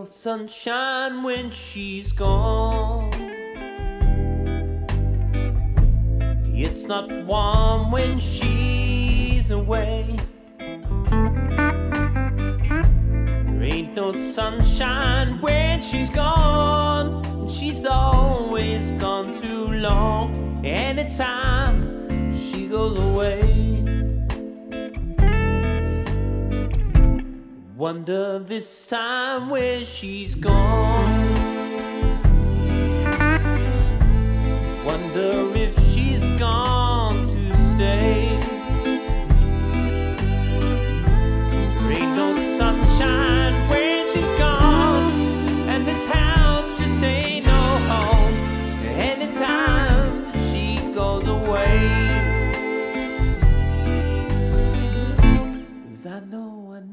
sunshine when she's gone. It's not warm when she's away. There ain't no sunshine when she's gone. And she's always gone too long. Anytime she goes away, wonder this time where she's gone. Wonder if she's gone to stay. There ain't no sunshine when she's gone, and this house just ain't no home anytime she goes away. 'Cause I know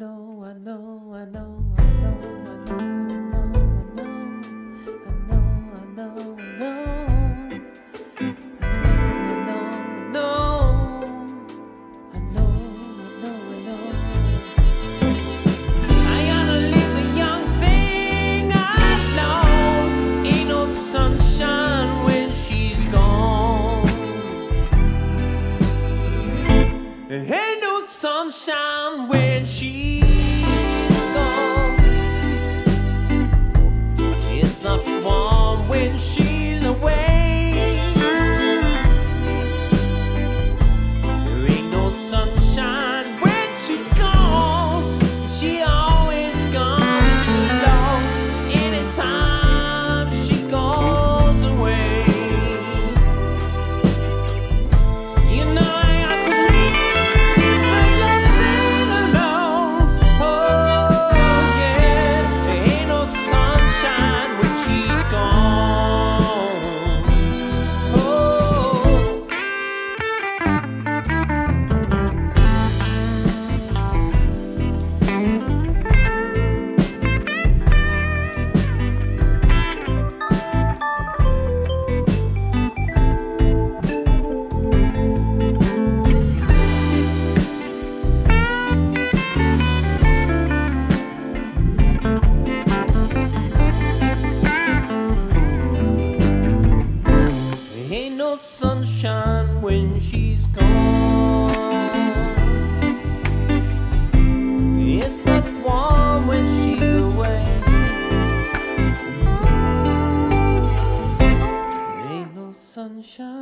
ain't no sunshine when she's gone. It's not warm when she's away. There ain't no sunshine when she's gone. She always gone too long. Anytime she goes away, you know sunshine when she's gone. It's not warm when she's away. There ain't no sunshine.